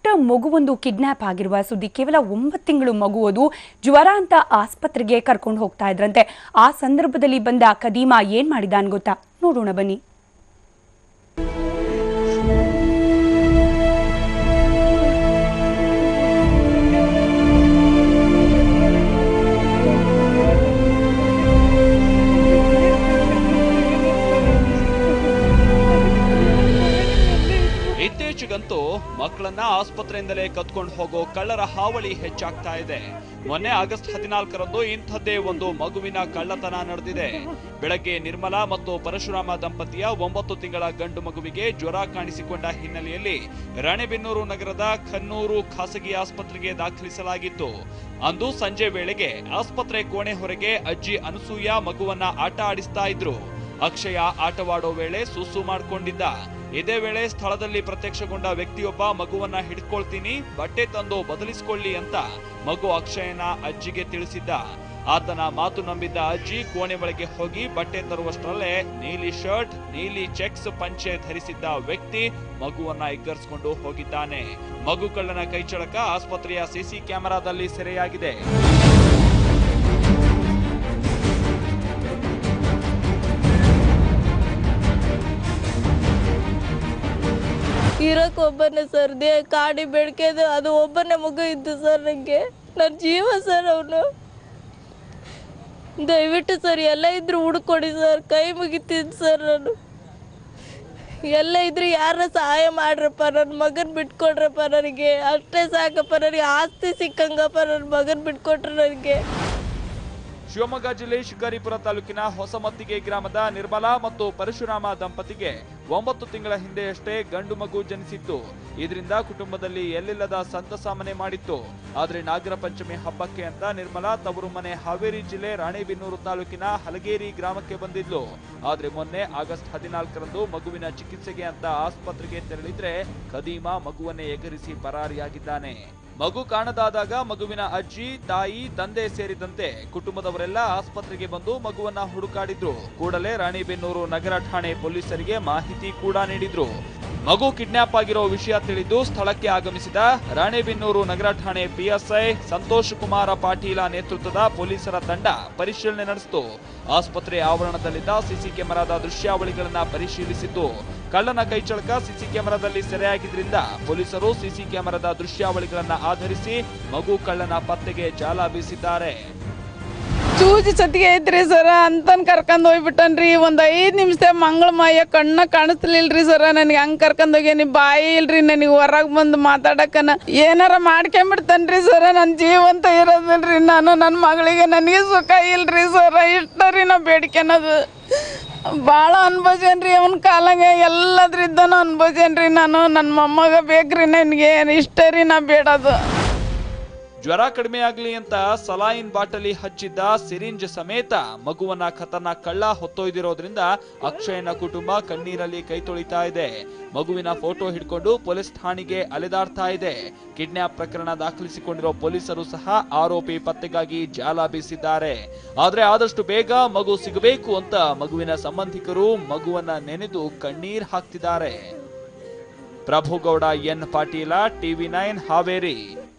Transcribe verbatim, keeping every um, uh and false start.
ಪುಟ್ಟ ಮಗುವೊಂದು ಕಿಡ್ನಾಪ್ ಆಗಿರುವ ಸುದ್ದಿ. ಕೇವಲ ಒಂಬತ್ತು ತಿಂಗಳು ಮಗು, ಅದು ಜ್ವರ ಅಂತ ಆಸ್ಪತ್ರೆಗೆ ಕರ್ಕೊಂಡು ಹೋಗ್ತಾ ಇದ್ರಂತೆ. ಆ ಸಂದರ್ಭದಲ್ಲಿ ಬಂದ ಕದೀಮ ಏನ್ ಮಾಡಿದಾನ್ ಗೊತ್ತಾ? ನೋಡೋಣ ಬನ್ನಿ. ಇತ್ತೀಚೆಗಂತೂ ಮಕ್ಕಳನ್ನ ಆಸ್ಪತ್ರೆಯಿಂದಲೇ ಕತ್ಕೊಂಡು ಹೋಗೋ ಕಳ್ಳರ ಹಾವಳಿ ಹೆಚ್ಚಾಗ್ತಾ ಇದೆ. ಮೊನ್ನೆ ಆಗಸ್ಟ್ ಹದಿನಾಲ್ಕರಂದು ಇಂಥದ್ದೇ ಒಂದು ಮಗುವಿನ ಕಳ್ಳತನ ನಡೆದಿದೆ. ಬೆಳಗ್ಗೆ ನಿರ್ಮಲಾ ಮತ್ತು ಪರಶುರಾಮ ದಂಪತಿಯ ಒಂಬತ್ತು ತಿಂಗಳ ಗಂಡು ಮಗುವಿಗೆ ಜ್ವರ ಕಾಣಿಸಿಕೊಂಡ ಹಿನ್ನೆಲೆಯಲ್ಲಿ ರಾಣೆಬೆನ್ನೂರು ನಗರದ ಖನ್ನೂರು ಖಾಸಗಿ ಆಸ್ಪತ್ರೆಗೆ ದಾಖಲಿಸಲಾಗಿತ್ತು. ಅಂದು ಸಂಜೆ ವೇಳೆಗೆ ಆಸ್ಪತ್ರೆ ಕೋಣೆ ಹೊರಗೆ ಅಜ್ಜಿ ಅನಸೂಯ ಮಗುವನ್ನ ಆಟ ಆಡಿಸ್ತಾ ಇದ್ರು. ಅಕ್ಷಯ ಆಟವಾಡೋ ವೇಳೆ ಸುಸು ಮಾಡ್ಕೊಂಡಿದ್ದ. ಇದೇ ವೇಳೆ ಸ್ಥಳದಲ್ಲಿ ಪ್ರತ್ಯಕ್ಷಗೊಂಡ ವ್ಯಕ್ತಿಯೊಬ್ಬ ಮಗುವನ್ನ ಹಿಡ್ಕೊಳ್ತೀನಿ, ಬಟ್ಟೆ ತಂದು ಬದಲಿಸಿಕೊಳ್ಳಿ ಅಂತ ಮಗು ಅಕ್ಷಯನ ಅಜ್ಜಿಗೆ ತಿಳಿಸಿದ್ದ. ಆತನ ಮಾತು ನಂಬಿದ್ದ ಅಜ್ಜಿ ಕೋಣೆ ಒಳಗೆ ಹೋಗಿ ಬಟ್ಟೆ ತರುವಷ್ಟರಲ್ಲೇ ನೀಲಿ ಶರ್ಟ್, ನೀಲಿ ಚೆಕ್ಸ್ ಪಂಚೆ ಧರಿಸಿದ್ದ ವ್ಯಕ್ತಿ ಮಗುವನ್ನ ಎಗ್ಗರಿಸಿಕೊಂಡು ಹೋಗಿದ್ದಾನೆ. ಮಗು ಕಳ್ಳನ ಕೈಚಳಕ ಆಸ್ಪತ್ರೆಯ ಸಿಸಿ ಕ್ಯಾಮೆರಾದಲ್ಲಿ ಸೆರೆಯಾಗಿದೆ. ಇರೋಕ್ ಒಬ್ಬನೇ ಸರ್, ದೇ ಕಾಡಿ ಬೆಳಕೆದು ಅದು ಒಬ್ಬನೇ ಮಗು ಇದ್ದು ಸರ್. ನನಗೆ ನನ್ನ ಜೀವ ಸರ್ ಅವನು. ದಯವಿಟ್ಟು ಸರ್ ಎಲ್ಲ ಇದ್ರು ಹುಡ್ಕೊಡಿ ಸರ್, ಕೈ ಮುಗಿತಿದ್ದು ಸರ್. ನಾನು ಎಲ್ಲ ಇದ್ರು ಯಾರ ಸಹಾಯ ಮಾಡ್ರಪ್ಪ, ನನ್ನ ಮಗನ್ ಬಿಟ್ಕೊಡ್ರಪ್ಪ. ನನಗೆ ಅಷ್ಟೇ ಸಾಕಪ್ಪ, ನನಗೆ ಆಸ್ತಿ ಸಿಕ್ಕಂಗಪ್ಪ. ನನ್ನ ಮಗನ್ ಬಿಟ್ಕೊಟ್ರೆ ನನಗೆ. ಶಿವಮೊಗ್ಗ ಜಿಲ್ಲೆ ಶಿಕಾರಿಪುರ ತಾಲೂಕಿನ ಹೊಸಮತ್ತಿಗೆ ಗ್ರಾಮದ ನಿರ್ಮಲಾ ಮತ್ತು ಪರಶುರಾಮ ದಂಪತಿಗೆ ಒಂಬತ್ತು ತಿಂಗಳ ಹಿಂದೆಯಷ್ಟೇ ಗಂಡು ಮಗು ಜನಿಸಿತ್ತು. ಇದರಿಂದ ಕುಟುಂಬದಲ್ಲಿ ಎಲ್ಲಿಲ್ಲದ ಸಂತಸ ಮನೆ ಮಾಡಿತ್ತು. ಆದ್ರೆ ನಾಗರ ಪಂಚಮಿ ಹಬ್ಬಕ್ಕೆ ಅಂತ ನಿರ್ಮಲಾ ತವರು ಮನೆ ಹಾವೇರಿ ಜಿಲ್ಲೆ ರಾಣೆಬೆನ್ನೂರು ತಾಲೂಕಿನ ಹಲಗೇರಿ ಗ್ರಾಮಕ್ಕೆ ಬಂದಿದ್ಲು. ಆದ್ರೆ ಮೊನ್ನೆ ಆಗಸ್ಟ್ ಹದಿನಾಲ್ಕರಂದು ಮಗುವಿನ ಚಿಕಿತ್ಸೆಗೆ ಅಂತ ಆಸ್ಪತ್ರೆಗೆ ತೆರಳಿದ್ರೆ ಕದೀಮ ಮಗುವನ್ನೇ ಎಗರಿಸಿ ಪರಾರಿಯಾಗಿದ್ದಾನೆ. ಮಗು ಕಾಣದಾದಾಗ ಮಗುವಿನ ಅಜ್ಜಿ, ತಾಯಿ, ತಂದೆ ಸೇರಿದಂತೆ ಕುಟುಂಬದವರೆಲ್ಲ ಆಸ್ಪತ್ರೆಗೆ ಬಂದು ಮಗುವನ್ನ ಹುಡುಕಾಡಿದ್ರು. ಕೂಡಲೇ ರಾಣೆಬೆನ್ನೂರು ನಗರ ಠಾಣೆ ಪೊಲೀಸರಿಗೆ ಮಾಹಿತಿ ಕೂಡ ನೀಡಿದ್ರು. ಮಗು ಕಿಡ್ನಾಪ್ ಆಗಿರೋ ವಿಷಯ ತಿಳಿದು ಸ್ಥಳಕ್ಕೆ ಆಗಮಿಸಿದ ರಾಣೆಬೆನ್ನೂರು ನಗರ ಠಾಣೆ ಪಿಎಸ್ಐ ಸಂತೋಷ್ ಕುಮಾರ ಪಾಟೀಲ ನೇತೃತ್ವದ ಪೊಲೀಸರ ತಂಡ ಪರಿಶೀಲನೆ ನಡೆಸಿತು. ಆಸ್ಪತ್ರೆ ಆವರಣದಲ್ಲಿದ್ದ ಸಿಸಿ ಕ್ಯಾಮೆರಾದ ದೃಶ್ಯಾವಳಿಗಳನ್ನ ಪರಿಶೀಲಿಸಿತು. ಕಳ್ಳನ ಕೈಚಳಕ ಸಿಸಿ ಕ್ಯಾಮೆರಾದಲ್ಲಿ ಸೆರೆಯಾಗಿದ್ರಿಂದ ಪೊಲೀಸರು ಸಿಸಿ ಕ್ಯಾಮೆರಾದ ದೃಶ್ಯಾವಳಿಗಳನ್ನ ಆಧರಿಸಿ ಮಗು ಕಳ್ಳನ ಪತ್ತೆಗೆ ಜಾಲ ಬೀಸಿದ್ದಾರೆ. ಚೂಜಿ ಸತಿಗೆ ಐತ್ರಿ ಸರ ಅಂತನ್ ಕರ್ಕೊಂಡ್ ಹೋಗ್ಬಿಟ್ಟನ್ರಿ. ಒಂದ್ ಐದ್ ನಿಮಿಷ ಮಂಗಳ ಮಾಯ ಕಣ್ಣ ಕಾಣಿಸ್ಲಿಲ್ರಿ ಸರ. ನನಗೆ ಹಂಗ್ ಕರ್ಕೊಂಡ್ ಹೋಗ್ಯಾನಿ. ಬಾಯಿ ಇಲ್ರಿ ನನಗೆ ಹೊರಗ್ ಬಂದು ಮಾತಾಡಕನ. ಏನಾರ ಮಾಡ್ಕೊಂಡ್ಬಿಡ್ತನ್ರಿ ಸರ. ನನ್ ಜೀವಂತ ಇರೋದಿಲ್ರಿ. ನಾನು ನನ್ನ ಮಗಳಿಗೆ ನನಗೆ ಸುಖ ಇಲ್ರಿ ಸರ. ಇಷ್ಟ ರೀ ನಾ ಬೇಡಿಕೆನದು. ಭಾಳ ಅನ್ಭೋಜನ್ರಿ ಅವನ ಕಾಲಾಗ ಎಲ್ಲದ್ರಿದ್ದನು ಅನ್ಭೋಜನ್ರಿ ನಾನು. ನನ್ನ ಮೊಮ್ಮಗ ಬೇಕ್ರಿ ನನಗೆ. ಇಷ್ಟ ರೀ ನಾ ಬೇಡದು. ಜ್ವರ ಕಡಿಮೆ ಆಗ್ಲಿ ಅಂತ ಸಲಾಯಿನ್ ಬಾಟಲಿ ಹಚ್ಚಿದ್ದ ಸಿರಿಂಜ್ ಸಮೇತ ಮಗುವನ್ನ ಖತರ್ನಾಕ್ ಕಳ್ಳ ಹೊತ್ತೊಯ್ದಿರೋದ್ರಿಂದ ಅಕ್ಷಯನ ಕುಟುಂಬ ಕಣ್ಣೀರಲ್ಲಿ ಕೈ ತೊಳಿತಾ ಇದೆ. ಮಗುವಿನ ಫೋಟೋ ಹಿಡ್ಕೊಂಡು ಪೊಲೀಸ್ ಠಾಣೆಗೆ ಅಲೆದಾಡ್ತಾ ಇದೆ. ಕಿಡ್ನಾಪ್ ಪ್ರಕರಣ ದಾಖಲಿಸಿಕೊಂಡಿರೋ ಪೊಲೀಸರು ಸಹ ಆರೋಪಿ ಪತ್ತೆಗಾಗಿ ಜಾಲ ಬೀಸಿದ್ದಾರೆ. ಆದ್ರೆ ಆದಷ್ಟು ಬೇಗ ಮಗು ಸಿಗಬೇಕು ಅಂತ ಮಗುವಿನ ಸಂಬಂಧಿಕರು ಮಗುವನ್ನ ನೆನೆದು ಕಣ್ಣೀರ್ ಹಾಕ್ತಿದ್ದಾರೆ. Prabhugouda N Patil, TV nine Haveri.